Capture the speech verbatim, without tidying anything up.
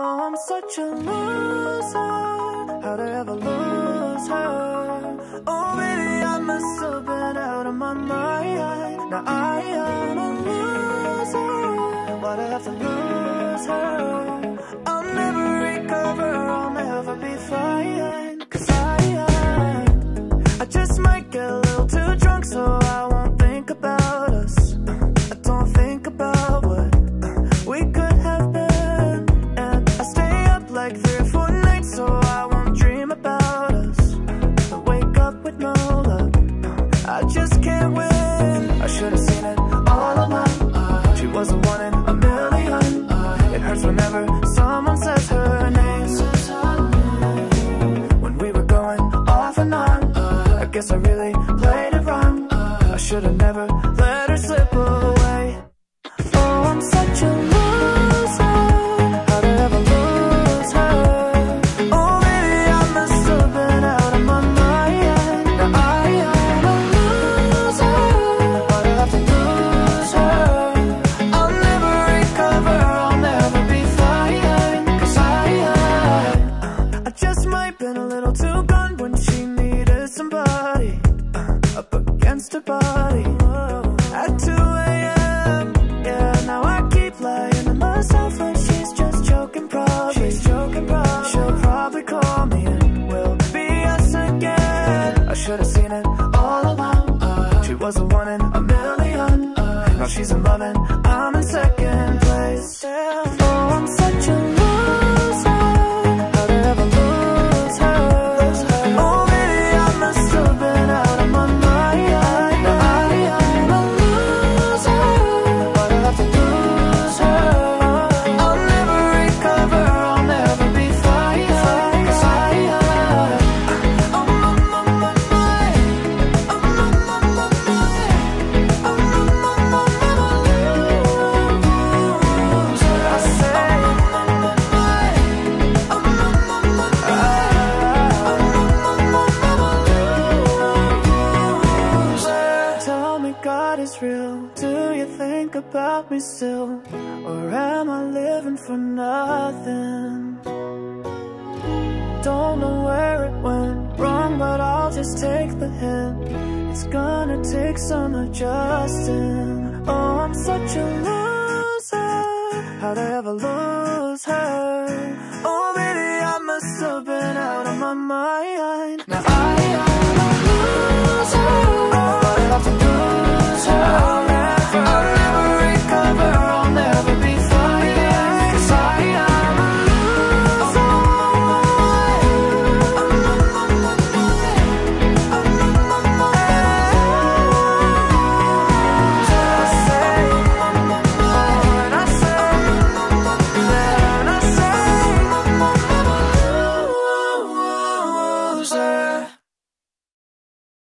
Oh, I'm such a loser. How'd I ever lose her? Oh, baby, I must have been out of my mind. Now I am a loser. Why'd I have to lose her? I'll never recover, I'll never be fine. Cause I, I, I just might get a little too drunk, so I won't think about us. I don't think about what we could have been. And I stay up like three or four nights, so I won't dream about us. I wake up with no luck, I just can't win. I should've seen it all along. She was the one in a million. It hurts whenever someone says her name. When we were going off and on, I guess I really played it wrong. I should've never let her slip away. Oh, I'm such a loser. How'd I ever lose her? Oh, baby, I must have been out of my mind. Now I am a loser. Why'd I have to lose her? I'll never recover, I'll never be fine. Cause I, I, I just might been a little too gone when she needed somebody up against her body at two a m Yeah, now I keep lying to myself like she's just joking probably. She's joking probably. She'll probably call me and we'll be us again. I should've seen it all along. She was the one in a million. Now she's in love and I'm in second place. Oh, I'm such a loser. How'd I ever lose her? Oh, baby, I must have been out of my mind. Now I am a loser. Why'd I have to lose her? I'll never recover, I'll never be fine. Cause I, I, I'm on my mind. I'm on my mind. I'm on my mind. I say, I'm on my mind. I'm on my mind. Tell me God is real. Do you think about me still? Or am I living for nothing? Don't know where it went wrong, but I'll just take the hint. It's gonna take some adjusting. Oh, I'm such a